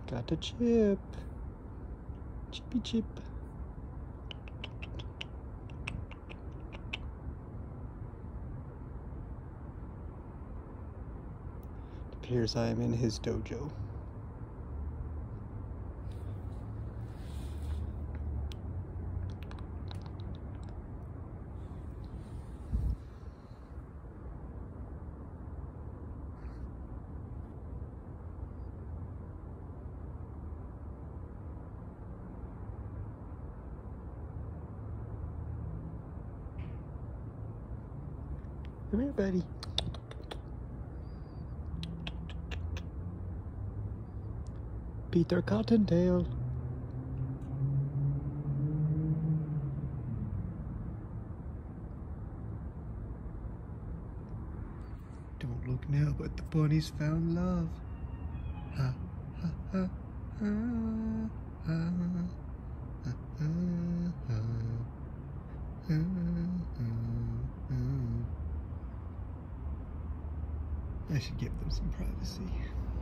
Got a chip. Chippy chip. It appears I am in his dojo. Come here, buddy. Peter Cottontail. Don't look now, but the bunny's found love. Ha ha ha ha ha ha ha ha. I should give them some privacy.